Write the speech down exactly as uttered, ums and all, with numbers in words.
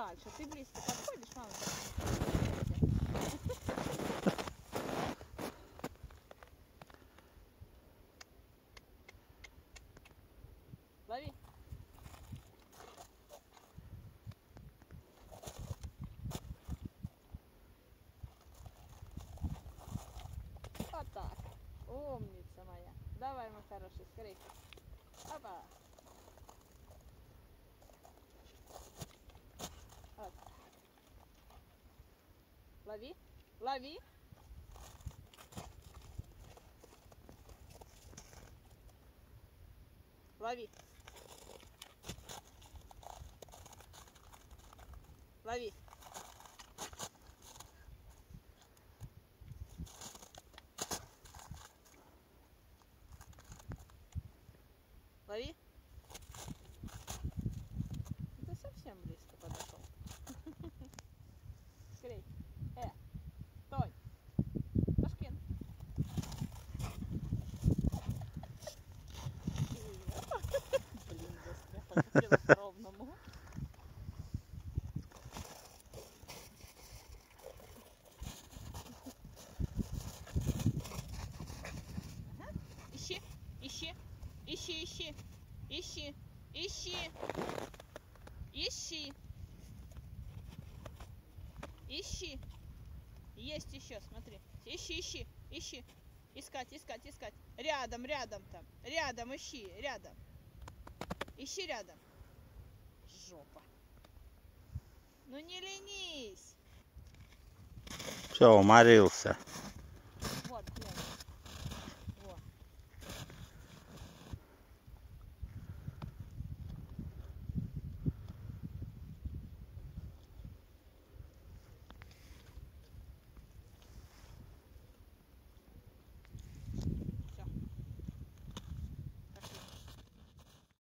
дальше. Ты близко подходишь, мама. Лови. Вот так. Умница моя. Давай, мой хороший, скорей. Опа. Вот. Лови. Лови. Лови. Лови. Лови. Ты совсем близко подошел. Скорей. Э, стой. Ташкент. Блин, застряла. Хотела по-ровному. Ага. Ищи, ищи, ищи, ищи, ищи, ищи, ищи, ищи. Есть еще, смотри. Ищи, ищи, ищи. Искать, искать, искать. Рядом, рядом там. Рядом ищи, рядом. Ищи рядом. Жопа. Ну не ленись. Все, уморился.